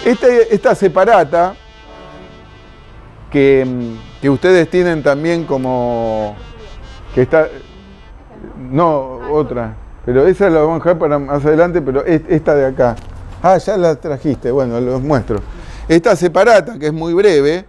Esta separata, que ustedes tienen también como... que está... no, otra. Pero esa la vamos a dejar para más adelante, pero esta de acá. Ah, ya la trajiste, bueno, los muestro. Esta separata, que es muy breve,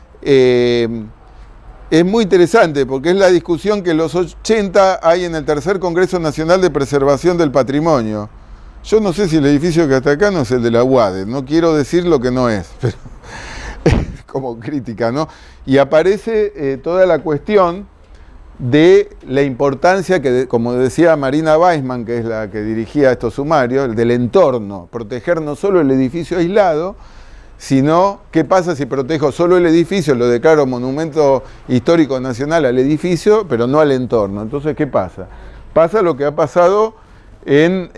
es muy interesante porque es la discusión que en los 80 hay en el tercer Congreso Nacional de Preservación del Patrimonio. Yo no sé si el edificio que está acá no es el de la UADE, no quiero decir lo que no es, pero como crítica, ¿no? Y aparece toda la cuestión de la importancia que, como decía Marina Weisman, que es la que dirigía estos sumarios, del entorno, proteger no solo el edificio aislado, sino qué pasa si protejo solo el edificio, lo declaro monumento histórico nacional al edificio, pero no al entorno. Entonces, ¿qué pasa? Pasa lo que ha pasado en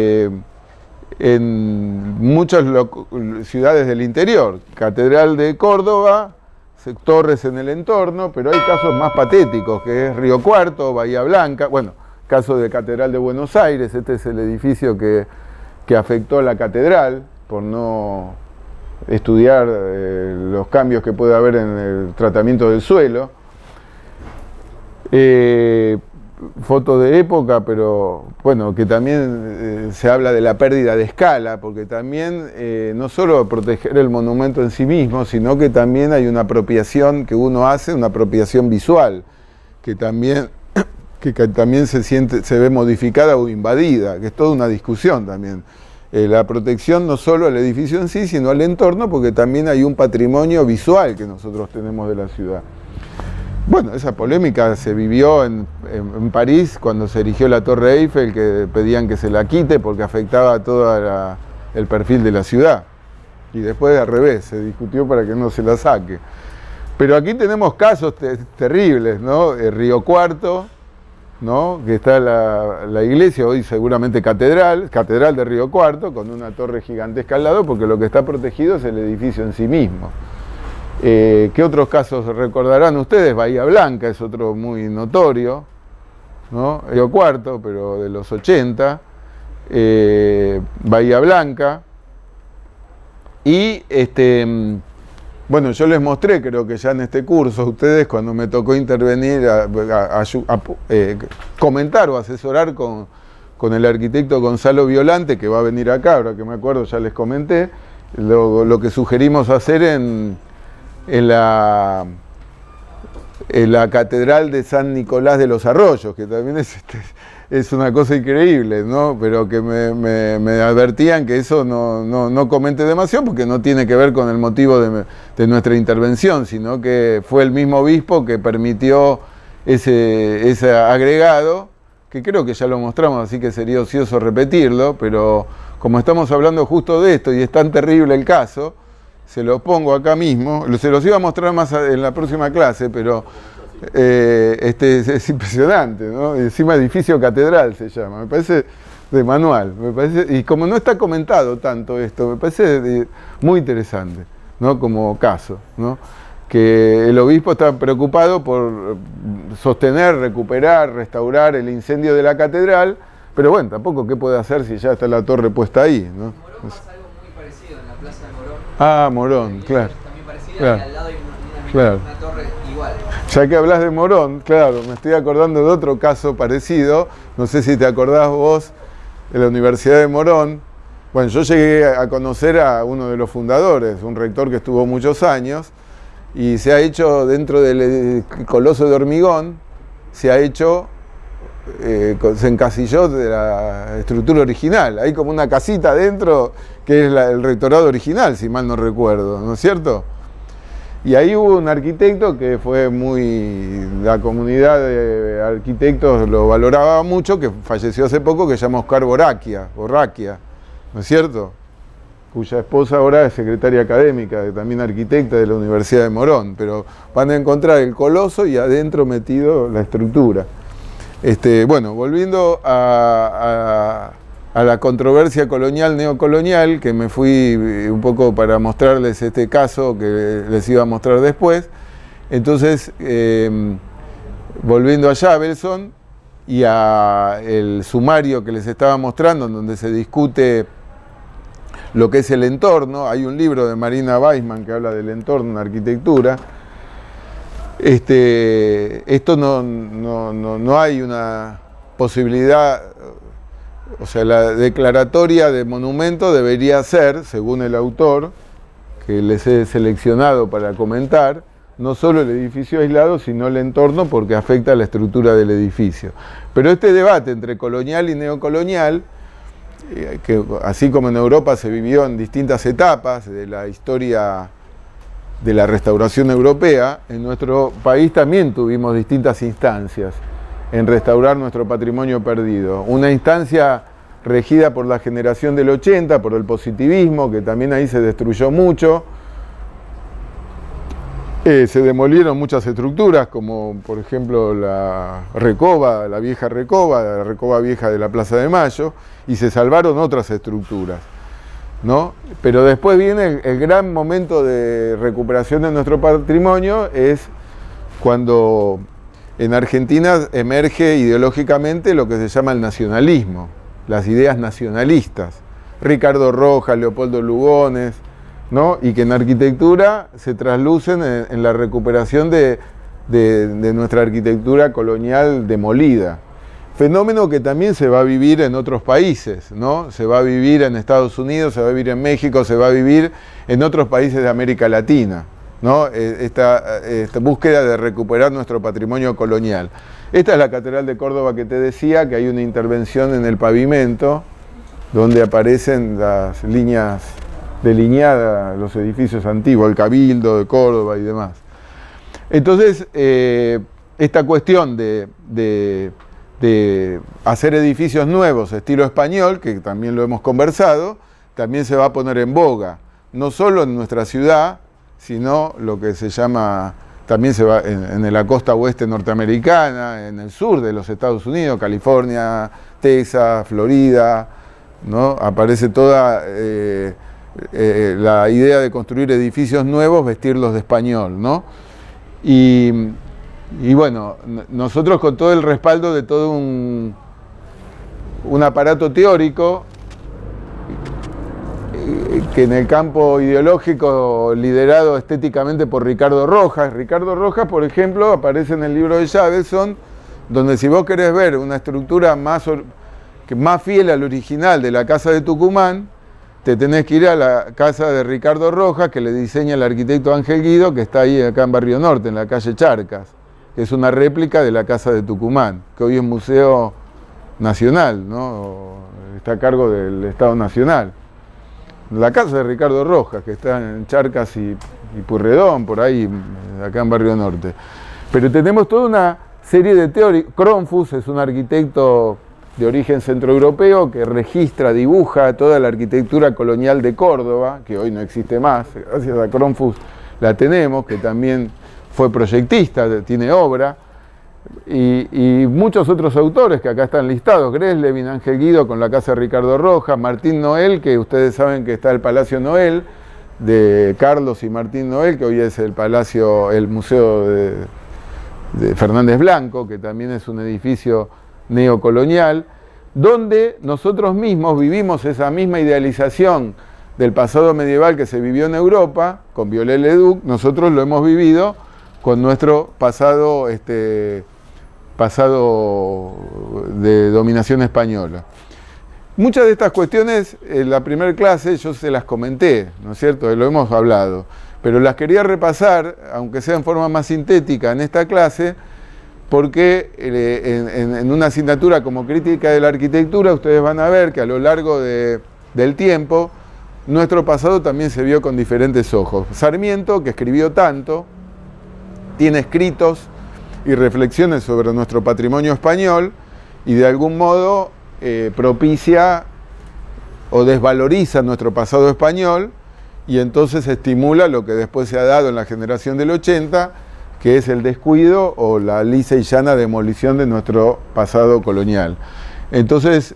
muchas ciudades del interior, Catedral de Córdoba, torres en el entorno, pero hay casos más patéticos, que es Río Cuarto, Bahía Blanca, bueno, caso de Catedral de Buenos Aires, este es el edificio que afectó a la catedral, por no estudiar los cambios que puede haber en el tratamiento del suelo. Foto de época, pero bueno, que también se habla de la pérdida de escala, porque también no solo proteger el monumento en sí mismo, sino que también hay una apropiación que uno hace, una apropiación visual, que también se ve modificada o invadida, que es toda una discusión también. La protección no solo al edificio en sí, sino al entorno, porque también hay un patrimonio visual que nosotros tenemos de la ciudad. Bueno, esa polémica se vivió en París cuando se erigió la Torre Eiffel, que pedían que se la quite porque afectaba todo el perfil de la ciudad. Y después al revés, se discutió para que no se la saque. Pero aquí tenemos casos terribles, ¿no? Río Cuarto, ¿no? Que está la iglesia, hoy seguramente catedral de Río Cuarto, con una torre gigantesca al lado, porque lo que está protegido es el edificio en sí mismo. ¿Qué otros casos recordarán ustedes? Bahía Blanca es otro muy notorio, ¿no? Río Cuarto, pero de los 80, Bahía Blanca, y bueno, yo les mostré, creo que ya en este curso, a ustedes cuando me tocó intervenir, comentar o asesorar con el arquitecto Gonzalo Violante, que va a venir acá, ahora que me acuerdo ya les comenté, lo que sugerimos hacer en la Catedral de San Nicolás de los Arroyos, que también es una cosa increíble, ¿no? Pero que me advertían que eso no comente demasiado, porque no tiene que ver con el motivo de nuestra intervención, sino que fue el mismo obispo que permitió ese agregado, que creo que ya lo mostramos, así que sería ocioso repetirlo, pero como estamos hablando justo de esto y es tan terrible el caso, se lo pongo acá mismo, se los iba a mostrar más en la próxima clase, pero es impresionante, ¿no? Encima edificio catedral se llama, me parece de manual, y como no está comentado tanto esto, me parece muy interesante, ¿no? Como caso, ¿no? Que el obispo está preocupado por sostener, recuperar, restaurar el incendio de la catedral, pero bueno, tampoco qué puede hacer si ya está la torre puesta ahí, ¿no? Plaza de Morón. Ah, Morón, claro. También parecida, claro. Y al lado hay una torre igual. Ya que hablas de Morón, claro, me estoy acordando de otro caso parecido, no sé si te acordás vos, de la Universidad de Morón. Bueno, yo llegué a conocer a uno de los fundadores, un rector que estuvo muchos años, y se ha hecho dentro del Coloso de Hormigón, se ha hecho... se encasilló de la estructura original. Hay como una casita adentro que es el rectorado original, si mal no recuerdo, ¿no es cierto? Y ahí hubo un arquitecto que fue la comunidad de arquitectos lo valoraba mucho, que falleció hace poco, que se llama Oscar Borraquia, ¿no es cierto? Cuya esposa ahora es secretaria académica, también arquitecta de la Universidad de Morón, pero van a encontrar el coloso y adentro metido la estructura. Bueno, volviendo a la controversia colonial, neocolonial, que me fui un poco para mostrarles este caso que les iba a mostrar después. Entonces, volviendo a Jabelson y a el sumario que les estaba mostrando, en donde se discute lo que es el entorno. Hay un libro de Marina Weissman que habla del entorno en arquitectura. Esto no hay una posibilidad, o sea, la declaratoria de monumento debería ser, según el autor, que les he seleccionado para comentar, no solo el edificio aislado, sino el entorno, porque afecta a la estructura del edificio. Pero este debate entre colonial y neocolonial, que así como en Europa se vivió en distintas etapas de la historia de la restauración europea, en nuestro país también tuvimos distintas instancias en restaurar nuestro patrimonio perdido. Una instancia regida por la generación del 80, por el positivismo, que también ahí se destruyó mucho. Se demolieron muchas estructuras, como por ejemplo la Recoba, la vieja Recoba, la Recoba vieja de la Plaza de Mayo, y se salvaron otras estructuras, ¿no? Pero después viene el gran momento de recuperación de nuestro patrimonio, es cuando en Argentina emerge ideológicamente lo que se llama el nacionalismo, las ideas nacionalistas. Ricardo Rojas, Leopoldo Lugones, ¿no? Y que en arquitectura se traslucen en la recuperación de nuestra arquitectura colonial demolida. Fenómeno que también se va a vivir en otros países, ¿no? Se va a vivir en Estados Unidos, se va a vivir en México, se va a vivir en otros países de América Latina, ¿no? Esta búsqueda de recuperar nuestro patrimonio colonial. Esta es la Catedral de Córdoba que te decía, que hay una intervención en el pavimento donde aparecen las líneas delineadas, los edificios antiguos, el Cabildo de Córdoba y demás. Entonces, esta cuestión de hacer edificios nuevos, estilo español, que también lo hemos conversado, también se va a poner en boga, no solo en nuestra ciudad, sino lo que se llama, también se va en la costa oeste norteamericana, en el sur de los Estados Unidos, California, Texas, Florida, ¿no? Aparece toda la idea de construir edificios nuevos, vestirlos de español, ¿no? Y bueno, nosotros con todo el respaldo de todo un aparato teórico que en el campo ideológico liderado estéticamente por Ricardo Rojas. Ricardo Rojas, por ejemplo, aparece en el libro de Javelson, donde si vos querés ver una estructura más fiel al original de la Casa de Tucumán, te tenés que ir a la casa de Ricardo Rojas, que le diseña el arquitecto Ángel Guido, que está ahí acá en Barrio Norte, en la calle Charcas, que es una réplica de la Casa de Tucumán, que hoy es Museo Nacional, ¿no? Está a cargo del Estado Nacional. La casa de Ricardo Rojas, que está en Charcas y Purredón, por ahí, acá en Barrio Norte. Pero tenemos toda una serie de teorías. Cronfus es un arquitecto de origen centroeuropeo que registra, dibuja toda la arquitectura colonial de Córdoba, que hoy no existe más, gracias a Cronfus la tenemos, que también fue proyectista, tiene obra, y muchos otros autores que acá están listados, Greslevin, Ángel Guido con la casa de Ricardo Rojas, Martín Noel, que ustedes saben que está el Palacio Noel, de Carlos y Martín Noel, que hoy es el Museo de Fernández Blanco, que también es un edificio neocolonial, donde nosotros mismos vivimos esa misma idealización del pasado medieval que se vivió en Europa, con Viollet-le-Duc, nosotros lo hemos vivido con nuestro pasado de dominación española. Muchas de estas cuestiones, en la primera clase yo se las comenté, ¿no es cierto? Lo hemos hablado, pero las quería repasar, aunque sea en forma más sintética en esta clase, porque en una asignatura como crítica de la arquitectura ustedes van a ver que a lo largo del tiempo nuestro pasado también se vio con diferentes ojos. Sarmiento, que escribió tanto, tiene escritos y reflexiones sobre nuestro patrimonio español y de algún modo propicia o desvaloriza nuestro pasado español y entonces estimula lo que después se ha dado en la generación del 80, que es el descuido o la lisa y llana demolición de nuestro pasado colonial. Entonces,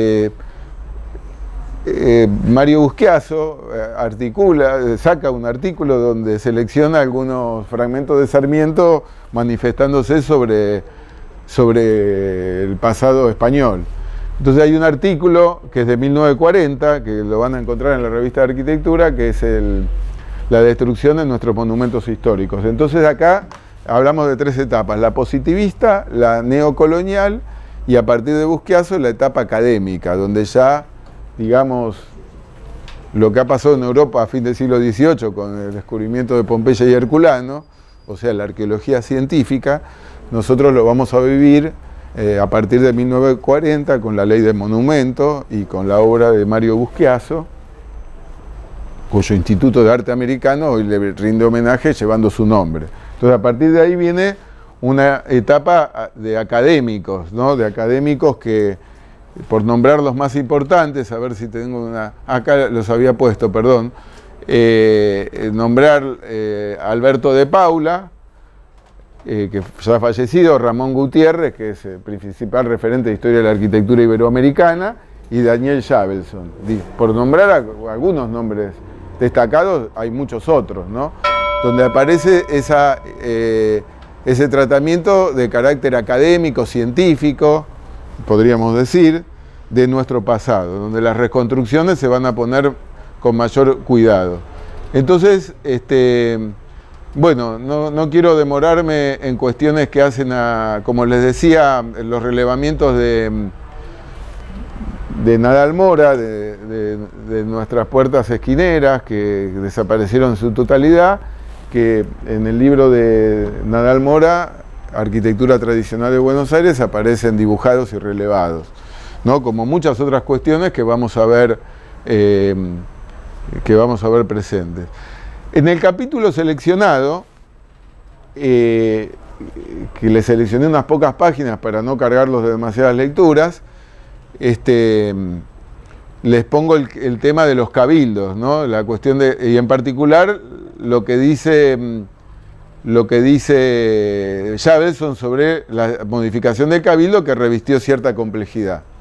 Mario Busquiazo saca un artículo donde selecciona algunos fragmentos de Sarmiento manifestándose sobre el pasado español. Entonces hay un artículo que es de 1940, que lo van a encontrar en la revista de arquitectura, que es la destrucción de nuestros monumentos históricos. Entonces acá hablamos de 3 etapas: la positivista, la neocolonial y a partir de Busquiazo la etapa académica, donde ya, digamos, lo que ha pasado en Europa a fin del siglo XVIII con el descubrimiento de Pompeya y Herculano, o sea, la arqueología científica, nosotros lo vamos a vivir a partir de 1940 con la ley de monumentos y con la obra de Mario Busquiazo, cuyo Instituto de Arte Americano hoy le rinde homenaje llevando su nombre. Entonces, a partir de ahí viene una etapa de académicos, ¿no? De académicos que, por nombrar los más importantes, a ver si tengo una... Acá los había puesto, perdón. Nombrar a Alberto de Paula, que ya ha fallecido, Ramón Gutiérrez, que es el principal referente de historia de la arquitectura iberoamericana, y Daniel Javelson. Por nombrar algunos nombres destacados, hay muchos otros, ¿no? Donde aparece ese tratamiento de carácter académico, científico, podríamos decir, de nuestro pasado, donde las reconstrucciones se van a poner con mayor cuidado. Entonces, bueno, no quiero demorarme en cuestiones que hacen como les decía, los relevamientos de Nadal Mora, de nuestras puertas esquineras, que desaparecieron en su totalidad, que en el libro de Nadal Mora, Arquitectura Tradicional de Buenos Aires, aparecen dibujados y relevados, ¿no? Como muchas otras cuestiones que vamos a ver presentes. En el capítulo seleccionado, que le seleccioné unas pocas páginas para no cargarlos de demasiadas lecturas, les pongo el tema de los cabildos, ¿no? La cuestión y en particular lo que dice Javelson sobre la modificación del cabildo, que revistió cierta complejidad.